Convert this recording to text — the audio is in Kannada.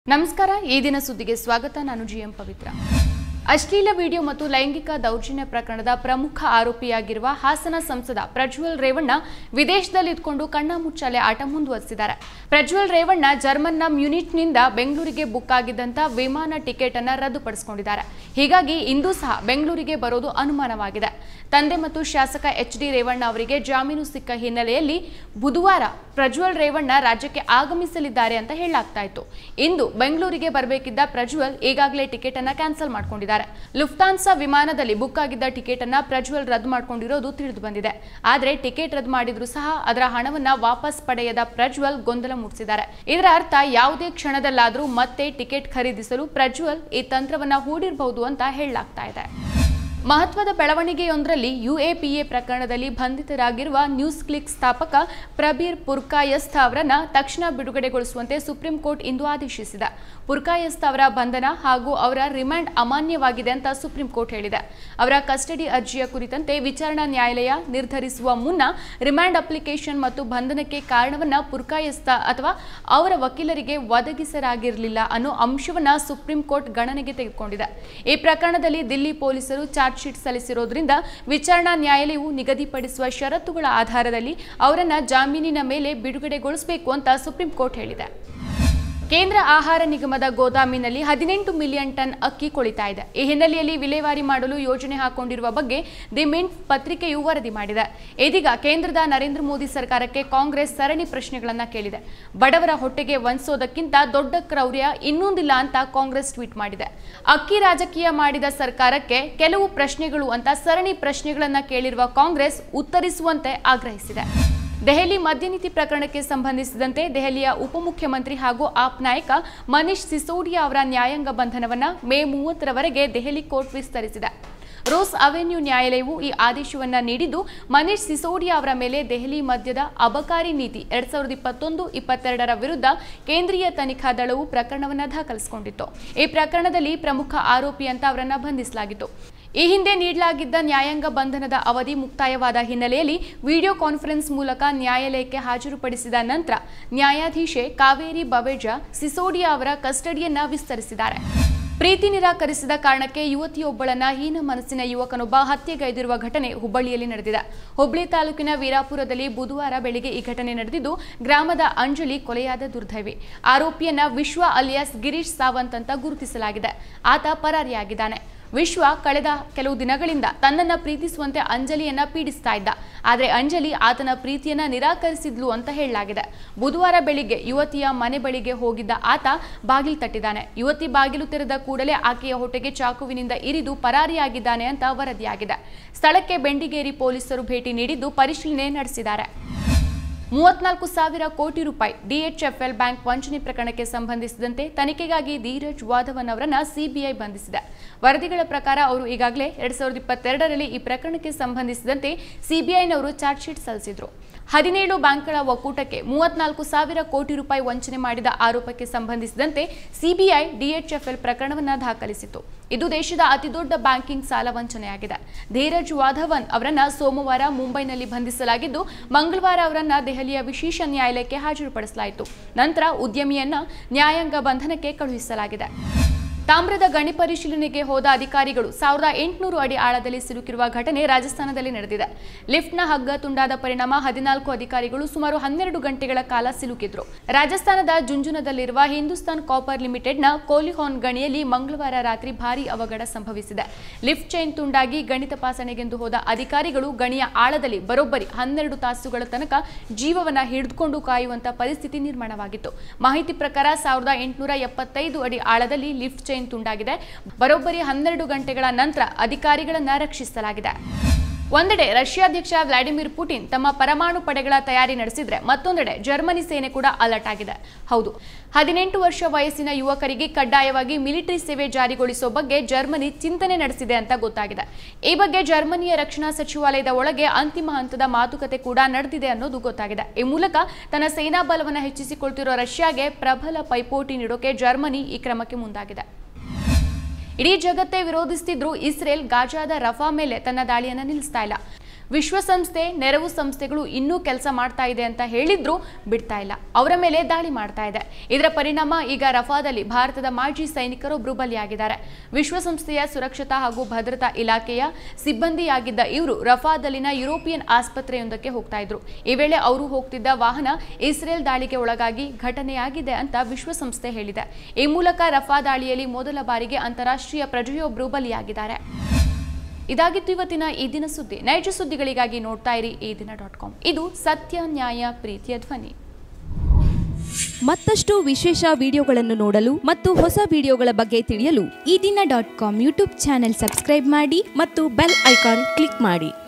ನಮಸ್ಕಾರ ಈ ದಿನ ಸುದ್ದಿಗೆ ಸ್ವಾಗತ ನಾನು ಜಿಎಂ ಪವಿತ್ರ ಅಶ್ಲೀಲ ವಿಡಿಯೋ ಮತ್ತು ಲೈಂಗಿಕ ದೌರ್ಜನ್ಯ ಪ್ರಕರಣದ ಪ್ರಮುಖ ಆರೋಪಿಯಾಗಿರುವ ಹಾಸನ ಸಂಸದ ಪ್ರಜ್ವಲ್ ರೇವಣ್ಣ ವಿದೇಶದಲ್ಲಿ ಇದ್ಕೊಂಡು ಕಣ್ಣಾಮುಚ್ಚಾಲೆ ಆಟ ಮುಂದುವರಿಸಿದ್ದಾರೆ. ಪ್ರಜ್ವಲ್ ರೇವಣ್ಣ ಜರ್ಮನ್ನ ಮ್ಯೂನಿಚ್ನಿಂದ ಬೆಂಗಳೂರಿಗೆ ಬುಕ್ ಆಗಿದ್ದಂತ ವಿಮಾನ ಟಿಕೆಟ್ ಅನ್ನು ರದ್ದುಪಡಿಸಿಕೊಂಡಿದ್ದಾರೆ. ಹೀಗಾಗಿ ಇಂದು ಸಹ ಬೆಂಗಳೂರಿಗೆ ಬರೋದು ಅನುಮಾನವಾಗಿದೆ. ತಂದೆ ಮತ್ತು ಶಾಸಕ ಎಚ್.ಡಿ. ರೇವಣ್ಣ ಅವರಿಗೆ ಜಾಮೀನು ಸಿಕ್ಕ ಹಿನ್ನೆಲೆಯಲ್ಲಿ ಬುಧವಾರ ಪ್ರಜ್ವಲ್ ರೇವಣ್ಣ ರಾಜ್ಯಕ್ಕೆ ಆಗಮಿಸಲಿದ್ದಾರೆ ಅಂತ ಹೇಳಲಾಗ್ತಾ ಇತ್ತು. ಇಂದು ಬೆಂಗಳೂರಿಗೆ ಬರಬೇಕಿದ್ದ ಪ್ರಜ್ವಲ್ ಈಗಾಗಲೇ ಟಿಕೆಟ್ ಅನ್ನು ಕ್ಯಾನ್ಸಲ್ ಮಾಡಿಕೊಂಡಿದ್ದಾರೆ. ಲುಫ್ತಾನ್ಸಾ ವಿಮಾನದಲ್ಲಿ ಬುಕ್ ಆಗಿದ್ದ ಟಿಕೆಟ್ ಅನ್ನ ಪ್ರಜ್ವಲ್ ರದ್ದು ಮಾಡಿಕೊಂಡಿರೋದು ತಿಳಿದು ಬಂದಿದೆ. ಆದರೆ ಟಿಕೆಟ್ ರದ್ದು ಮಾಡಿದ್ರು ಸಹ ಅದರ ಹಣವನ್ನ ವಾಪಸ್ ಪಡೆಯದ ಪ್ರಜ್ವಲ್ ಗೊಂದಲ ಮೂಡಿಸಿದ್ದಾರೆ. ಇದರ ಅರ್ಥ ಯಾವುದೇ ಕ್ಷಣದಲ್ಲಾದರೂ ಮತ್ತೆ ಟಿಕೆಟ್ ಖರೀದಿಸಲು ಪ್ರಜ್ವಲ್ ಈ ತಂತ್ರವನ್ನ ಹೂಡಿರಬಹುದು ಅಂತ ಹೇಳಲಾಗ್ತಾ ಇದೆ. ಮಹತ್ವದ ಬೆಳವಣಿಗೆಯೊಂದರಲ್ಲಿ ಯುಎಪಿಎ ಪ್ರಕರಣದಲ್ಲಿ ಬಂಧಿತರಾಗಿರುವ ನ್ಯೂಸ್ ಕ್ಲಿಕ್ ಸ್ಥಾಪಕ ಪ್ರಬೀರ್ ಪುರ್ಕಾಯಸ್ಥ ಅವರನ್ನು ತಕ್ಷಣ ಬಿಡುಗಡೆಗೊಳಿಸುವಂತೆ ಸುಪ್ರೀಂ ಕೋರ್ಟ್ ಇಂದು ಆದೇಶಿಸಿದೆ. ಪುರ್ಕಾಯಸ್ಥ ಅವರ ಬಂಧನ ಹಾಗೂ ಅವರ ರಿಮಾಂಡ್ ಅಮಾನ್ಯವಾಗಿದೆ ಅಂತ ಸುಪ್ರೀಂ ಕೋರ್ಟ್ ಹೇಳಿದೆ. ಅವರ ಕಸ್ಟಡಿ ಅರ್ಜಿಯ ಕುರಿತಂತೆ ವಿಚಾರಣಾ ನ್ಯಾಯಾಲಯ ನಿರ್ಧರಿಸುವ ಮುನ್ನ ರಿಮಾಂಡ್ ಅಪ್ಲಿಕೇಶನ್ ಮತ್ತು ಬಂಧನಕ್ಕೆ ಕಾರಣವನ್ನ ಪುರ್ಕಾಯಸ್ಥ ಅಥವಾ ಅವರ ವಕೀಲರಿಗೆ ಒದಗಿಸಲಾಗಿರಲಿಲ್ಲ ಅನ್ನೋ ಅಂಶವನ್ನ ಸುಪ್ರೀಂ ಕೋರ್ಟ್ ಗಣನೆಗೆ ತೆಗೆದುಕೊಂಡಿದೆ. ಈ ಪ್ರಕರಣದಲ್ಲಿ ದಿಲ್ಲಿ ಪೊಲೀಸರು ಚಾರ್ಜ್ ಶೀಟ್ ಸಲ್ಲಿಸಿರೋದ್ರಿಂದ ವಿಚಾರಣಾ ನ್ಯಾಯಾಲಯವು ನಿಗದಿಪಡಿಸುವ ಷರತ್ತುಗಳ ಆಧಾರದಲ್ಲಿ ಅವರನ್ನು ಜಾಮೀನಿನ ಮೇಲೆ ಬಿಡುಗಡೆಗೊಳಿಸಬೇಕು ಅಂತ ಸುಪ್ರೀಂ ಕೋರ್ಟ್ ಹೇಳಿದೆ. ಕೇಂದ್ರ ಆಹಾರ ನಿಗಮದ ಗೋದಾಮಿನಲ್ಲಿ 18 ಮಿಲಿಯನ್ ಟನ್ ಅಕ್ಕಿ ಕೊಳಿತಾ ಇದೆ. ಈ ಹಿನ್ನೆಲೆಯಲ್ಲಿ ವಿಲೇವಾರಿ ಮಾಡಲು ಯೋಜನೆ ಹಾಕೊಂಡಿರುವ ಬಗ್ಗೆ ದಿ ಮಿಂಟ್ ಪತ್ರಿಕೆಯು ವರದಿ ಮಾಡಿದೆ. ಇದೀಗ ಕೇಂದ್ರದ ನರೇಂದ್ರ ಮೋದಿ ಸರ್ಕಾರಕ್ಕೆ ಕಾಂಗ್ರೆಸ್ ಸರಣಿ ಪ್ರಶ್ನೆಗಳನ್ನು ಕೇಳಿದೆ. ಬಡವರ ಹೊಟ್ಟೆಗೆ ವಂಚೋದಕ್ಕಿಂತ ದೊಡ್ಡ ಕ್ರೌರ್ಯ ಇನ್ನೊಂದಿಲ್ಲ ಅಂತ ಕಾಂಗ್ರೆಸ್ ಟ್ವೀಟ್ ಮಾಡಿದೆ. ಅಕ್ಕಿ ರಾಜಕೀಯ ಮಾಡಿದ ಸರ್ಕಾರಕ್ಕೆ ಕೆಲವು ಪ್ರಶ್ನೆಗಳು ಅಂತ ಸರಣಿ ಪ್ರಶ್ನೆಗಳನ್ನು ಕೇಳಿರುವ ಕಾಂಗ್ರೆಸ್ ಉತ್ತರಿಸುವಂತೆ ಆಗ್ರಹಿಸಿದೆ. ದೆಹಲಿ ಮದ್ಯ ನೀತಿ ಪ್ರಕರಣಕ್ಕೆ ಸಂಬಂಧಿಸಿದಂತೆ ದೆಹಲಿಯ ಉಪಮುಖ್ಯಮಂತ್ರಿ ಹಾಗೂ ಆಪ್ ನಾಯಕ ಮನೀಶ್ ಸಿಸೋಡಿಯಾ ಅವರ ನ್ಯಾಯಾಂಗ ಬಂಧನವನ್ನು ಮೇ 30ರವರೆಗೆ ದೆಹಲಿ ಕೋರ್ಟ್ ವಿಸ್ತರಿಸಿದೆ. ರೋಸ್ ಅವೆನ್ಯೂ ನ್ಯಾಯಾಲಯವು ಈ ಆದೇಶವನ್ನು ನೀಡಿದ್ದು ಮನೀಶ್ ಸಿಸೋಡಿಯಾ ಅವರ ಮೇಲೆ ದೆಹಲಿ ಮದ್ಯದ ಅಬಕಾರಿ ನೀತಿ 2021-22ರ ವಿರುದ್ಧ ಕೇಂದ್ರೀಯ ತನಿಖಾ ದಳವು ಪ್ರಕರಣವನ್ನು ದಾಖಲಿಸಿಕೊಂಡಿತ್ತು. ಈ ಪ್ರಕರಣದಲ್ಲಿ ಪ್ರಮುಖ ಆರೋಪಿ ಅಂತ ಅವರನ್ನು ಬಂಧಿಸಲಾಗಿತ್ತು. ಈ ಹಿಂದೆ ನೀಡಲಾಗಿದ್ದ ನ್ಯಾಯಾಂಗ ಬಂಧನದ ಅವಧಿ ಮುಕ್ತಾಯವಾದ ಹಿನ್ನೆಲೆಯಲ್ಲಿ ವಿಡಿಯೋ ಕಾನ್ಫರೆನ್ಸ್ ಮೂಲಕ ನ್ಯಾಯಾಲಯಕ್ಕೆ ಹಾಜರುಪಡಿಸಿದ ನಂತರ ನ್ಯಾಯಾಧೀಶೆ ಕಾವೇರಿ ಬವೇಜಾ ಸಿಸೋಡಿಯಾ ಅವರ ಕಸ್ಟಡಿಯನ್ನ ವಿಸ್ತರಿಸಿದ್ದಾರೆ. ಪ್ರೀತಿ ನಿರಾಕರಿಸಿದ ಕಾರಣಕ್ಕೆ ಯುವತಿಯೊಬ್ಬಳನ್ನ ಹೀನ ಮನಸ್ಸಿನ ಯುವಕನೊಬ್ಬ ಹತ್ಯೆಗೈದಿರುವ ಘಟನೆ ಹುಬ್ಬಳ್ಳಿಯಲ್ಲಿ ನಡೆದಿದೆ. ಹುಬ್ಬಳ್ಳಿ ತಾಲೂಕಿನ ವೀರಾಪುರದಲ್ಲಿ ಬುಧವಾರ ಬೆಳಗ್ಗೆ ಈ ಘಟನೆ ನಡೆದಿದ್ದು ಗ್ರಾಮದ ಅಂಜಲಿ ಕೊಲೆಯಾದ ದುರ್ದೈವಿ. ಆರೋಪಿಯನ್ನ ವಿಶ್ವ ಅಲಿಯಾಸ್ ಗಿರೀಶ್ ಸಾವಂತ್ ಅಂತ ಗುರುತಿಸಲಾಗಿದೆ. ಆತ ಪರಾರಿಯಾಗಿದ್ದಾನೆ. ವಿಶ್ವ ಕಳೆದ ಕೆಲವು ದಿನಗಳಿಂದ ತನ್ನನ್ನು ಪ್ರೀತಿಸುವಂತೆ ಅಂಜಲಿಯನ್ನ ಪೀಡಿಸ್ತಾ ಇದ್ದ. ಆದರೆ ಅಂಜಲಿ ಆತನ ಪ್ರೀತಿಯನ್ನ ನಿರಾಕರಿಸಿದ್ಲು ಅಂತ ಹೇಳಲಾಗಿದೆ. ಬುಧವಾರ ಬೆಳಿಗ್ಗೆ ಯುವತಿಯ ಮನೆ ಬಳಿಗೆ ಹೋಗಿದ್ದ ಆತ ಬಾಗಿಲು ತಟ್ಟಿದ್ದಾನೆ. ಯುವತಿ ಬಾಗಿಲು ತೆರೆದ ಕೂಡಲೇ ಆಕೆಯ ಹೊಟ್ಟೆಗೆ ಚಾಕುವಿನಿಂದ ಇರಿದು ಪರಾರಿಯಾಗಿದ್ದಾನೆ ಅಂತ ವರದಿಯಾಗಿದೆ. ಸ್ಥಳಕ್ಕೆ ಬೆಂಡಿಗೇರಿ ಪೊಲೀಸರು ಭೇಟಿ ನೀಡಿದ್ದು ಪರಿಶೀಲನೆ ನಡೆಸಿದ್ದಾರೆ. 34,000 ಕೋಟಿ ರೂಪಾಯಿ ಡಿಎಚ್ಎಫ್ಎಲ್ ಬ್ಯಾಂಕ್ ವಂಚನೆ ಪ್ರಕರಣಕ್ಕೆ ಸಂಬಂಧಿಸಿದಂತೆ ತನಿಖೆಗಾಗಿ ಧೀರಜ್ ವಾಧವನ್ ಅವರನ್ನು ಸಿಬಿಐ ಬಂಧಿಸಿದೆ. ವರದಿಗಳ ಪ್ರಕಾರ ಅವರು ಈಗಾಗಲೇ 2022ರಲ್ಲಿ ಈ ಪ್ರಕರಣಕ್ಕೆ ಸಂಬಂಧಿಸಿದಂತೆ ಸಿಬಿಐನವರು ಚಾರ್ಜ್ ಶೀಟ್ ಸಲ್ಲಿಸಿದ್ರು. 17 ಬ್ಯಾಂಕ್ಗಳ ಒಕ್ಕೂಟಕ್ಕೆ 34,000 ಕೋಟಿ ರೂಪಾಯಿ ವಂಚನೆ ಮಾಡಿದ ಆರೋಪಕ್ಕೆ ಸಂಬಂಧಿಸಿದಂತೆ ಸಿಬಿಐ ಡಿಎಚ್ಎಫ್ಎಲ್ ಪ್ರಕರಣವನ್ನು ದಾಖಲಿಸಿತ್ತು. ಇದು ದೇಶದ ಅತಿದೊಡ್ಡ ಬ್ಯಾಂಕಿಂಗ್ ಸಾಲ ವಂಚನೆಯಾಗಿದೆ. ಧೀರಜ್ ವಾಧವನ್ ಅವರನ್ನು ಸೋಮವಾರ ಮುಂಬೈನಲ್ಲಿ ಬಂಧಿಸಲಾಗಿದ್ದು ಮಂಗಳವಾರ ಅವರನ್ನು ದೆಹಲಿಯ ವಿಶೇಷ ನ್ಯಾಯಾಲಯಕ್ಕೆ ಹಾಜರುಪಡಿಸಲಾಯಿತು. ನಂತರ ಉದ್ಯಮಿಯನ್ನ ನ್ಯಾಯಾಂಗ ಬಂಧನಕ್ಕೆ ಕಳುಹಿಸಲಾಗಿದೆ. ತಾಮ್ರದ ಗಣಿ ಪರಿಶೀಲನೆಗೆ ಹೋದ ಅಧಿಕಾರಿಗಳು 1800 ಅಡಿ ಆಳದಲ್ಲಿ ಸಿಲುಕಿರುವ ಘಟನೆ ರಾಜಸ್ಥಾನದಲ್ಲಿ ನಡೆದಿದೆ. ಲಿಫ್ಟ್ನ ಹಗ್ಗ ತುಂಡಾದ ಪರಿಣಾಮ 14 ಅಧಿಕಾರಿಗಳು ಸುಮಾರು 12 ಗಂಟೆಗಳ ಕಾಲ ಸಿಲುಕಿದ್ರು. ರಾಜಸ್ಥಾನದ ಜುಂಜುನದಲ್ಲಿರುವ ಹಿಂದೂಸ್ತಾನ್ ಕಾಪರ್ ಲಿಮಿಟೆಡ್ನ ಕೋಲಿಹಾನ್ ಗಣಿಯಲ್ಲಿ ಮಂಗಳವಾರ ರಾತ್ರಿ ಭಾರೀ ಅವಘಡ ಸಂಭವಿಸಿದೆ. ಲಿಫ್ಟ್ ಚೈನ್ ತುಂಡಾಗಿ ಗಣಿ ತಪಾಸಣೆಗೆಂದು ಹೋದ ಅಧಿಕಾರಿಗಳು ಗಣಿಯ ಆಳದಲ್ಲಿ ಬರೋಬ್ಬರಿ 12 ತಾಸುಗಳ ತನಕ ಜೀವವನ್ನ ಹಿಡಿದುಕೊಂಡು ಕಾಯುವಂತ ಪರಿಸ್ಥಿತಿ ನಿರ್ಮಾಣವಾಗಿತ್ತು. ಮಾಹಿತಿ ಪ್ರಕಾರ 1875 ಅಡಿ ಆಳದಲ್ಲಿ ಲಿಫ್ಟ್ ಚೈನ್ ತುಂಡಾಗಿದೆ. ಬರೋಬ್ಬರಿ 12 ಗಂಟೆಗಳ ನಂತರ ಅಧಿಕಾರಿಗಳನ್ನು ರಕ್ಷಿಸಲಾಗಿದೆ. ಒಂದೆಡೆ ರಷ್ಯಾ ಅಧ್ಯಕ್ಷ ವ್ಲಾಡಿಮಿರ್ ಪುಟಿನ್ ತಮ್ಮ ಪರಮಾಣು ಪಡೆಗಳ ತಯಾರಿ ನಡೆಸಿದ್ರೆ ಮತ್ತೊಂದೆಡೆ ಜರ್ಮನಿ ಸೇನೆ ಕೂಡ ಅಲರ್ಟ್ ಆಗಿದೆ. ಹೌದು, 18 ವರ್ಷ ವಯಸ್ಸಿನ ಯುವಕರಿಗೆ ಕಡ್ಡಾಯವಾಗಿ ಮಿಲಿಟರಿ ಸೇವೆ ಜಾರಿಗೊಳಿಸುವ ಬಗ್ಗೆ ಜರ್ಮನಿ ಚಿಂತನೆ ನಡೆಸಿದೆ ಅಂತ ಗೊತ್ತಾಗಿದೆ. ಈ ಬಗ್ಗೆ ಜರ್ಮನಿಯ ರಕ್ಷಣಾ ಸಚಿವಾಲಯದ ಒಳಗೆ ಅಂತಿಮ ಹಂತದ ಮಾತುಕತೆ ಕೂಡ ನಡೆದಿದೆ ಅನ್ನೋದು ಗೊತ್ತಾಗಿದೆ. ಈ ಮೂಲಕ ತನ್ನ ಸೇನಾ ಬಲವನ್ನು ಹೆಚ್ಚಿಸಿಕೊಳ್ತಿರೋ ರಷ್ಯಾಗೆ ಪ್ರಬಲ ಪೈಪೋಟಿ ನೀಡೋಕೆ ಜರ್ಮನಿ ಈ ಕ್ರಮಕ್ಕೆ ಮುಂದಾಗಿದೆ. ಇಡೀ ಜಗತ್ತೇ ವಿರೋಧಿಸುತ್ತಿದ್ರೂ ಇಸ್ರೇಲ್ ಗಾಜಾದ ರಫಾ ಮೇಲೆ ತನ್ನ ದಾಳಿಯನ್ನು ನಿಲ್ಲಿಸ್ತಾ ಇಲ್ಲ. ವಿಶ್ವಸಂಸ್ಥೆ ನೆರವು ಸಂಸ್ಥೆಗಳು ಇನ್ನೂ ಕೆಲಸ ಮಾಡ್ತಾ ಇದೆ ಅಂತ ಹೇಳಿದ್ರು ಬಿಡ್ತಾ ಇಲ್ಲ, ಅವರ ಮೇಲೆ ದಾಳಿ ಮಾಡ್ತಾ ಇದೆ. ಇದರ ಪರಿಣಾಮ ಈಗ ರಫಾದಲ್ಲಿ ಭಾರತದ ಮಾಜಿ ಸೈನಿಕರೊಬ್ಬರು ಬಲಿಯಾಗಿದ್ದಾರೆ. ವಿಶ್ವಸಂಸ್ಥೆಯ ಸುರಕ್ಷತಾ ಹಾಗೂ ಭದ್ರತಾ ಇಲಾಖೆಯ ಸಿಬ್ಬಂದಿಯಾಗಿದ್ದ ಇವರು ರಫಾದಲ್ಲಿನ ಯುರೋಪಿಯನ್ ಆಸ್ಪತ್ರೆಯೊಂದಕ್ಕೆ ಹೋಗ್ತಾ ಇದ್ರು. ಈ ವೇಳೆ ಅವರು ಹೋಗ್ತಿದ್ದ ವಾಹನ ಇಸ್ರೇಲ್ ದಾಳಿಗೆ ಒಳಗಾಗಿ ಘಟನೆಯಾಗಿದೆ ಅಂತ ವಿಶ್ವಸಂಸ್ಥೆ ಹೇಳಿದೆ. ಈ ಮೂಲಕ ರಫಾ ದಾಳಿಯಲ್ಲಿ ಮೊದಲ ಬಾರಿಗೆ ಅಂತಾರಾಷ್ಟ್ರೀಯ ಪ್ರಜೆಯೊಬ್ಬರು ಬಲಿಯಾಗಿದ್ದಾರೆ. ಇದಾಗಿತ್ತು ಇವತ್ತಿನ ಈ ದಿನ ಸುದ್ದಿ. ನೈಜ ಸುದ್ದಿಗಳಿಗಾಗಿ ನೋಡ್ತಾ ಇರಿ eDina.com. ಇದು ಸತ್ಯ, ನ್ಯಾಯ, ಪ್ರೀತಿಯ ಧ್ವನಿ. ಮತ್ತಷ್ಟು ವಿಶೇಷ ವಿಡಿಯೋಗಳನ್ನು ನೋಡಲು ಮತ್ತು ಹೊಸ ವಿಡಿಯೋಗಳ ಬಗ್ಗೆ ತಿಳಿಯಲು eDina.com ಯೂಟ್ಯೂಬ್ ಚಾನೆಲ್ ಸಬ್ಸ್ಕ್ರೈಬ್ ಮಾಡಿ ಮತ್ತು ಬೆಲ್ ಐಕಾನ್ ಕ್ಲಿಕ್ ಮಾಡಿ.